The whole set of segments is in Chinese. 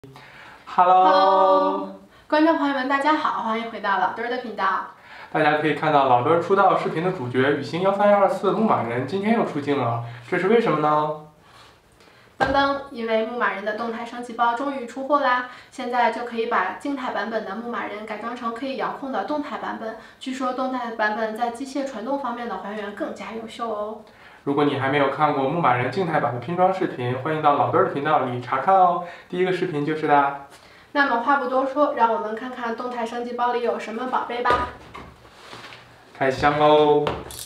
Hello， 观众朋友们，大家好，欢迎回到老墩儿的频道。 大家可以看到老墩儿出道视频的主角雨欣13124牧马人今天又出镜了，这是为什么呢？ 噔噔，因为牧马人的动态升级包终于出货啦，现在就可以把静态版本的牧马人改装成可以遥控的动态版本。据说动态版本在机械传动方面的还原更加优秀哦。 如果你还没有看过牧马人静态版的拼装视频，欢迎到老墩儿的频道里查看哦。第一个视频就是的。 那么话不多说，让我们看看动态升级包里有什么宝贝吧。 开箱喽！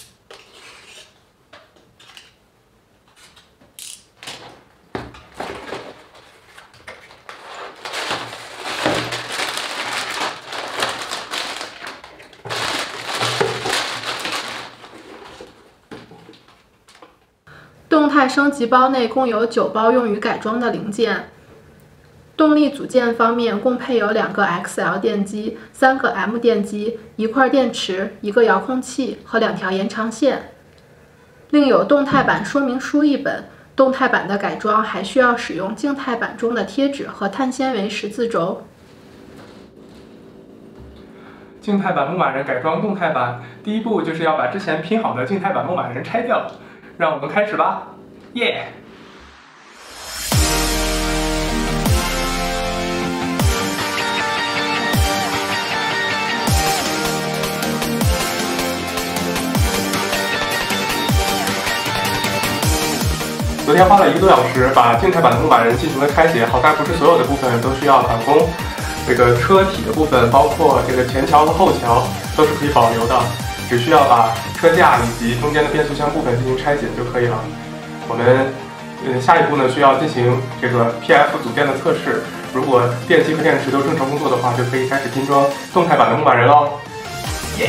动态升级包内共有9包用于改装的零件。动力组件方面，共配有2个 XL 电机、3个 M 电机、1块电池、1个遥控器和2条延长线。另有动态版说明书1本。动态版的改装还需要使用静态版中的贴纸和碳纤维十字轴。 静态版牧马人改装动态版，第一步就是要把之前拼好的静态版牧马人拆掉。让我们开始吧，耶！昨天花了1个多小时把静态版的牧马人进行了拆解，好在不是所有的部分都需要返工。这个车体的部分，包括这个前桥和后桥都是可以保留的，只需要把车架以及中间的变速箱部分进行拆解就可以了。我们下一步呢需要进行这个 PF 组件的测试，如果电机和电池都正常工作的话，就可以开始拼装动态版的牧马人喽，耶！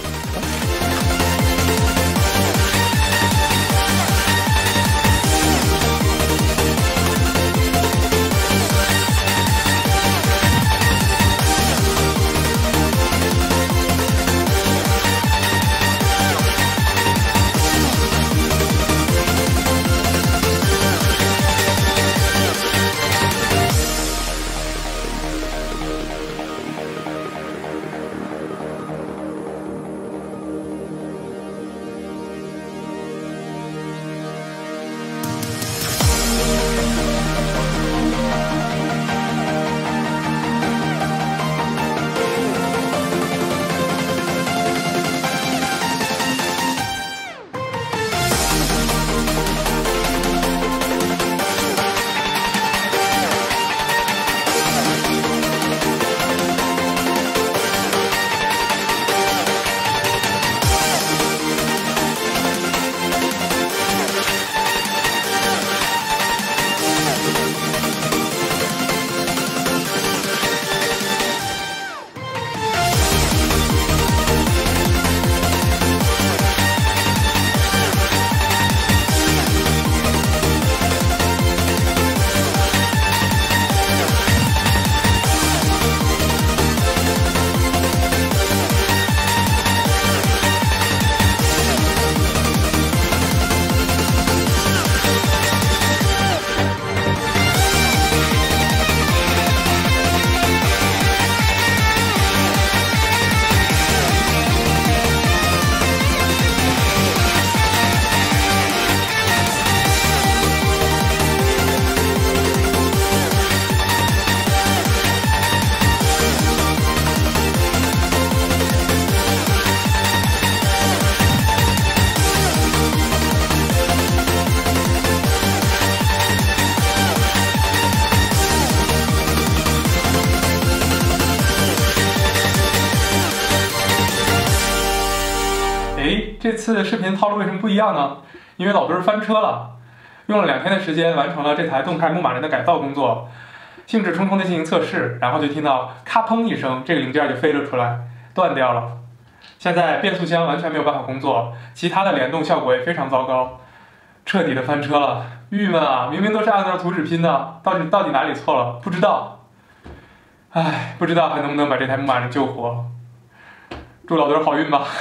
这次的视频套路为什么不一样呢？因为老墩儿翻车了，用了2天的时间完成了这台动态牧马人的改造工作，兴致冲冲地进行测试，然后就听到咔砰一声，这个零件就飞了出来，断掉了。现在变速箱完全没有办法工作，其他的联动效果也非常糟糕，彻底的翻车了。郁闷啊！明明都是按照图纸拼的，到底哪里错了？不知道。唉，不知道还能不能把这台牧马人救活。祝老墩儿好运吧。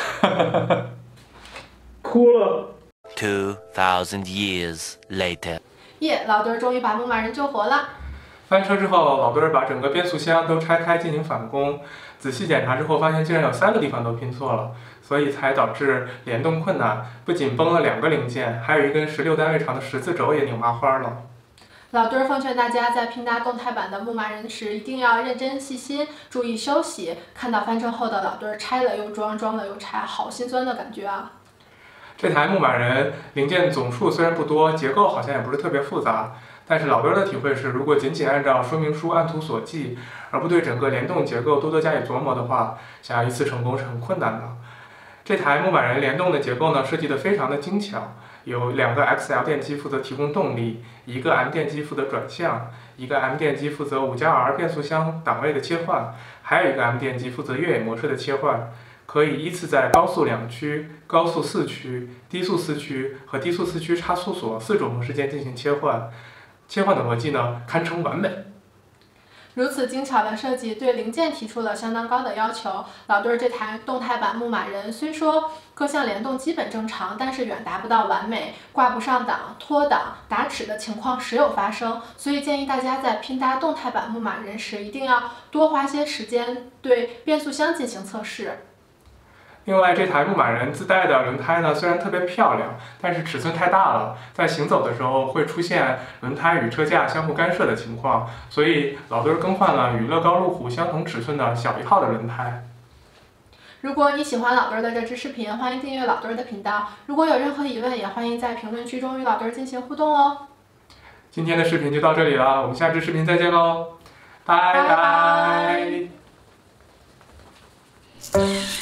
哭了。 2000 years later， 耶，老墩儿终于把牧马人救活了。 翻车之后，老墩儿把整个变速箱都拆开进行返工，仔细检查之后发现竟然有3个地方都拼错了，所以才导致联动困难，不仅崩了2个零件，还有一根16单位长的十字轴也拧麻花了。 老墩儿奉劝大家在拼搭动态版的牧马人时，一定要认真细心，注意休息。看到翻车后的老墩儿拆了又装，装了又拆，好心酸的感觉啊！ 这台牧马人零件总数虽然不多，结构好像也不是特别复杂，但是老墩儿的体会是，如果仅仅按照说明书按图索骥，而不对整个联动结构多加以琢磨的话，想要一次成功是很困难的。这台牧马人联动的结构呢，设计得非常的精巧，有2个 XL 电机负责提供动力，1个 M 电机负责转向，1个 M 电机负责5+R 变速箱档位的切换，还有1个 M 电机负责越野模式的切换。可以依次在高速2区、高速4区、低速4区和低速4区差速锁4种模式间进行切换，切换的逻辑呢堪称完美。 如此精巧的设计对零件提出了相当高的要求。老墩儿这台动态版牧马人虽说各项联动基本正常，但是远达不到完美，挂不上档、脱档、打齿的情况时有发生，所以建议大家在拼搭动态版牧马人时，一定要多花些时间对变速箱进行测试。 另外，这台牧马人自带的轮胎呢，虽然特别漂亮，但是尺寸太大了，在行走的时候会出现轮胎与车架相互干涉的情况，所以老墩儿更换了与乐高路虎相同尺寸的小1号的轮胎。 如果你喜欢老墩儿的这支视频，欢迎订阅老墩儿的频道。如果有任何疑问，也欢迎在评论区中与老墩儿进行互动哦。 今天的视频就到这里了，我们下支视频再见喽，拜拜。